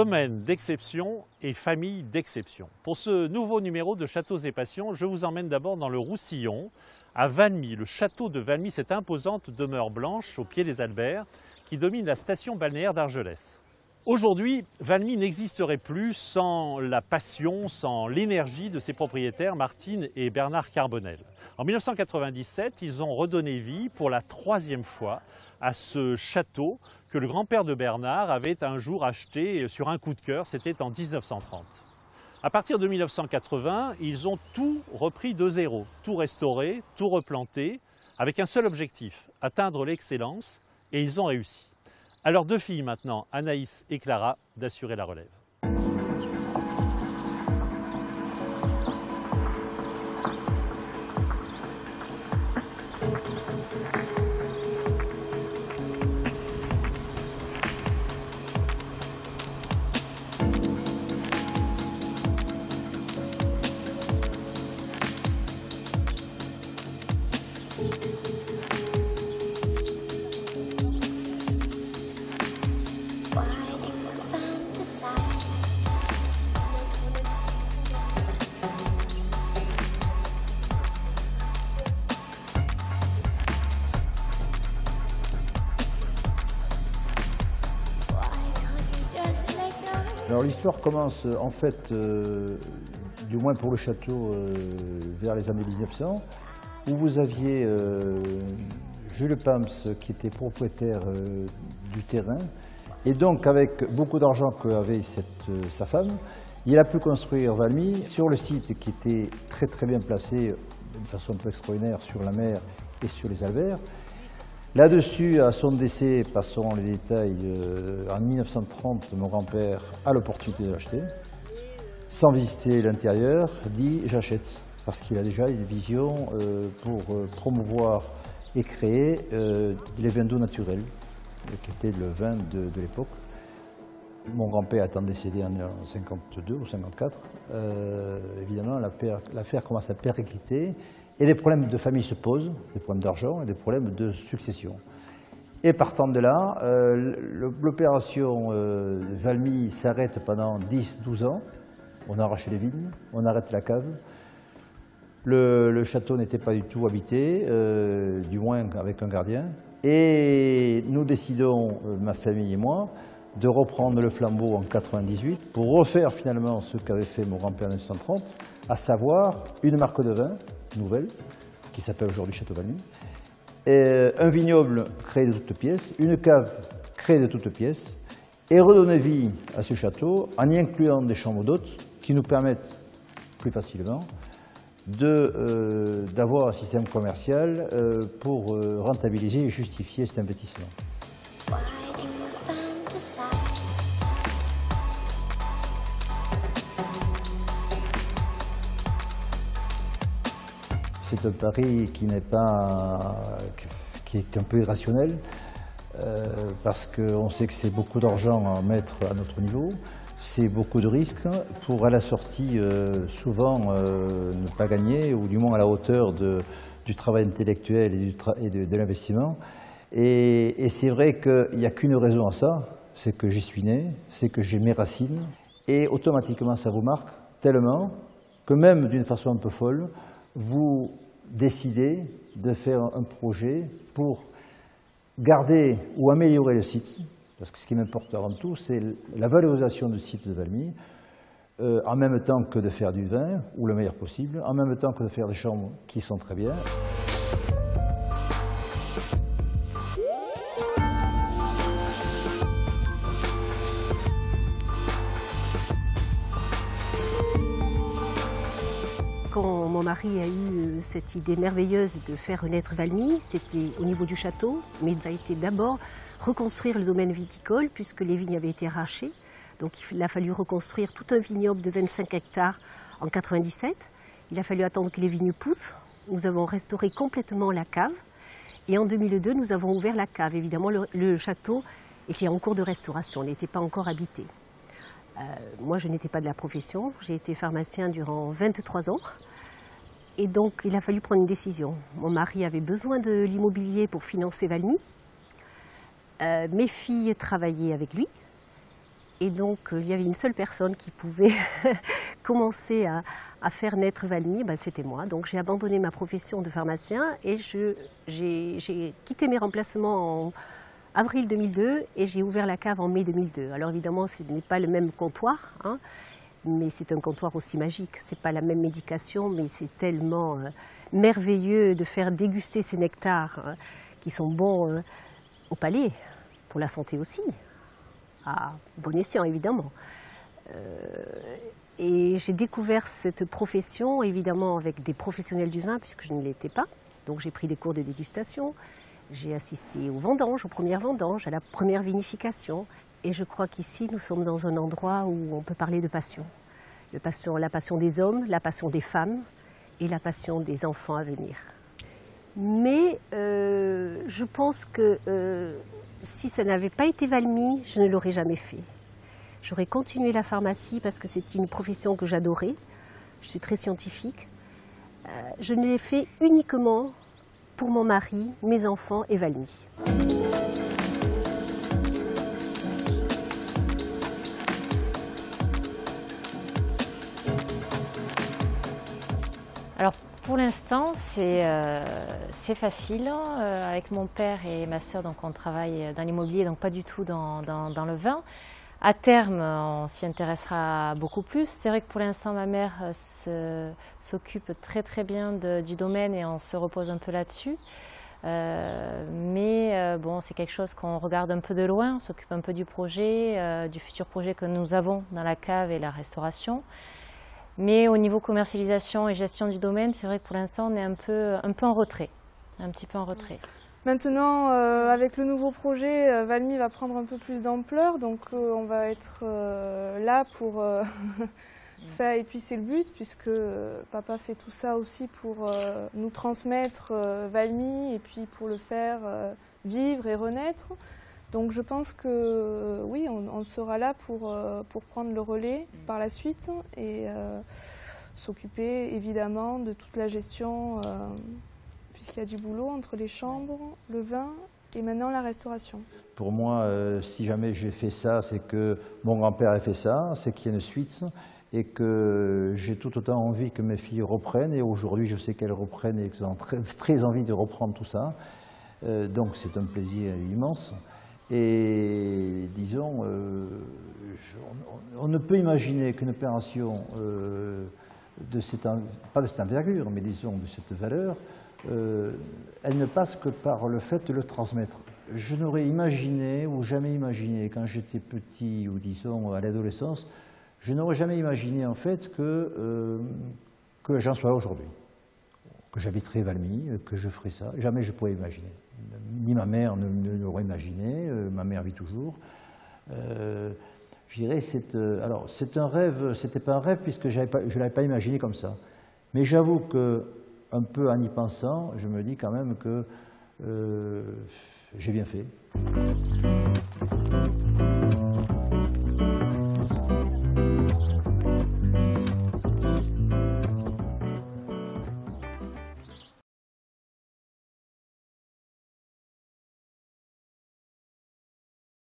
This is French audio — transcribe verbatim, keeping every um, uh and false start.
domaine d'exception et famille d'exception. Pour ce nouveau numéro de Châteaux et Passions, je vous emmène d'abord dans le Roussillon, à Valmy. Le château de Valmy, cette imposante demeure blanche au pied des Alberts qui domine la station balnéaire d'Argelès. Aujourd'hui, Valmy n'existerait plus sans la passion, sans l'énergie de ses propriétaires Martine et Bernard Carbonel. En mille neuf cent quatre-vingt-dix-sept, ils ont redonné vie pour la troisième fois à ce château que le grand-père de Bernard avait un jour acheté sur un coup de cœur, c'était en mille neuf cent trente. À partir de mille neuf cent quatre-vingts, ils ont tout repris de zéro, tout restauré, tout replanté, avec un seul objectif, atteindre l'excellence, et ils ont réussi. À leurs deux filles maintenant, Anaïs et Clara, d'assurer la relève. Alors l'histoire commence en fait, euh, du moins pour le château, euh, vers les années mille neuf cents, où vous aviez euh, Jules Pams qui était propriétaire euh, du terrain, et donc avec beaucoup d'argent qu'avait cette, euh, sa femme, il a pu construire Valmy sur le site qui était très très bien placé, de façon un peu extraordinaire, sur la mer et sur les Alberts. Là-dessus, à son décès, passons les détails, euh, en mille neuf cent trente, mon grand-père a l'opportunité de l'acheter. Sans visiter l'intérieur, dit « j'achète » parce qu'il a déjà une vision euh, pour euh, promouvoir et créer euh, les vins d'eau naturels, qui était le vin de, de l'époque. Mon grand-père étant décédé en mille neuf cent cinquante-deux ou cinquante-quatre, euh, évidemment l'affaire commence à péricliter. Et des problèmes de famille se posent, des problèmes d'argent et des problèmes de succession. Et partant de là, euh, l'opération euh, Valmy s'arrête pendant dix douze ans. On arrache les vignes, on arrête la cave. Le, le château n'était pas du tout habité, euh, du moins avec un gardien. Et nous décidons, euh, ma famille et moi, de reprendre le flambeau en mille neuf cent quatre-vingt-dix-huit pour refaire finalement ce qu'avait fait mon grand-père en mille neuf cent trente, à savoir une marque de vin nouvelle, qui s'appelle aujourd'hui Château Valmy, et un vignoble créé de toutes pièces, une cave créée de toutes pièces, et redonner vie à ce château en y incluant des chambres d'hôtes qui nous permettent plus facilement d'avoir euh, un système commercial euh, pour euh, rentabiliser et justifier cet investissement. C'est un pari qui n'est pas, qui est un peu irrationnel, euh, parce qu'on sait que c'est beaucoup d'argent à mettre à notre niveau, c'est beaucoup de risques pour à la sortie euh, souvent euh, ne pas gagner, ou du moins à la hauteur de, du travail intellectuel et, du tra et de, de l'investissement. Et, et c'est vrai qu'il n'y a qu'une raison à ça, c'est que j'y suis né, c'est que j'ai mes racines, et automatiquement ça vous marque tellement que même d'une façon un peu folle, vous décidez de faire un projet pour garder ou améliorer le site, parce que ce qui m'importe avant tout, c'est la valorisation du site de Valmy, euh, en même temps que de faire du vin, ou le meilleur possible, en même temps que de faire des chambres qui sont très bien. Quand mon mari a eu cette idée merveilleuse de faire renaître Valmy, c'était au niveau du château, mais ça a été d'abord reconstruire le domaine viticole puisque les vignes avaient été arrachées. Donc il a fallu reconstruire tout un vignoble de vingt-cinq hectares en mille neuf cent quatre-vingt-dix-sept. Il a fallu attendre que les vignes poussent. Nous avons restauré complètement la cave. Et en deux mille deux, nous avons ouvert la cave. Évidemment, le, le château était en cours de restauration, n'était pas encore habité. Euh, moi, je n'étais pas de la profession. J'ai été pharmacien durant vingt-trois ans. Et donc, il a fallu prendre une décision. Mon mari avait besoin de l'immobilier pour financer Valmy. Euh, mes filles travaillaient avec lui. Et donc, euh, il y avait une seule personne qui pouvait commencer à, à faire naître Valmy, ben, c'était moi. Donc, j'ai abandonné ma profession de pharmacien et j'ai quitté mes remplacements en avril deux mille deux et j'ai ouvert la cave en mai deux mille deux. Alors, évidemment, ce n'est pas le même comptoir, hein, mais c'est un comptoir aussi magique. Ce n'est pas la même médication, mais c'est tellement euh, merveilleux de faire déguster ces nectars hein, qui sont bons euh, au palais, pour la santé aussi. À bon escient, évidemment. Euh, et j'ai découvert cette profession, évidemment, avec des professionnels du vin, puisque je ne l'étais pas. Donc j'ai pris des cours de dégustation, j'ai assisté aux vendanges, aux premières vendanges, à la première vinification. Et je crois qu'ici, nous sommes dans un endroit où on peut parler de passion. De passion, la passion des hommes, la passion des femmes et la passion des enfants à venir. Mais euh, je pense que euh, si ça n'avait pas été Valmy, je ne l'aurais jamais fait. J'aurais continué la pharmacie parce que c'est une profession que j'adorais. Je suis très scientifique. Euh, je ne l'ai fait uniquement pour mon mari, mes enfants et Valmy. Alors pour l'instant c'est euh, facile. Euh, avec mon père et ma sœur, donc on travaille dans l'immobilier, donc pas du tout dans, dans, dans le vin. À terme, on s'y intéressera beaucoup plus. C'est vrai que pour l'instant, ma mère s'occupe très très bien de, du domaine et on se repose un peu là-dessus. Euh, mais euh, bon, c'est quelque chose qu'on regarde un peu de loin, on s'occupe un peu du projet, euh, du futur projet que nous avons dans la cave et la restauration. Mais au niveau commercialisation et gestion du domaine, c'est vrai que pour l'instant, on est un peu, un peu en retrait, un petit peu en retrait. Maintenant, euh, avec le nouveau projet, euh, Valmy va prendre un peu plus d'ampleur, donc euh, on va être euh, là pour euh, faire, et puis c'est le but, puisque euh, papa fait tout ça aussi pour euh, nous transmettre euh, Valmy, et puis pour le faire euh, vivre et renaître. Donc je pense que euh, oui, on, on sera là pour, euh, pour prendre le relais par la suite, et euh, s'occuper évidemment de toute la gestion, euh, puisqu'il y a du boulot entre les chambres, le vin et maintenant la restauration. Pour moi, euh, si jamais j'ai fait ça, c'est que mon grand-père a fait ça, c'est qu'il y a une suite et que j'ai tout autant envie que mes filles reprennent. Et aujourd'hui, je sais qu'elles reprennent et qu'elles ont très, très envie de reprendre tout ça. Euh, donc c'est un plaisir immense. Et disons, euh, je, on, on ne peut imaginer qu'une opération euh, de cette, pas de cette envergure, mais disons de cette valeur, Euh, elle ne passe que par le fait de le transmettre. Je n'aurais imaginé, ou jamais imaginé, quand j'étais petit, ou disons à l'adolescence, je n'aurais jamais imaginé en fait que, euh, que j'en sois aujourd'hui, que j'habiterais Valmy, que je ferais ça. Jamais je pourrais imaginer. Ni ma mère ne, ne l'aurait imaginé, euh, ma mère vit toujours. Euh, je dirais, c'est euh, alors c'est un rêve, c'était pas un rêve puisque pas, je ne l'avais pas imaginé comme ça. Mais j'avoue que un peu en y pensant, je me dis quand même que euh, j'ai bien fait.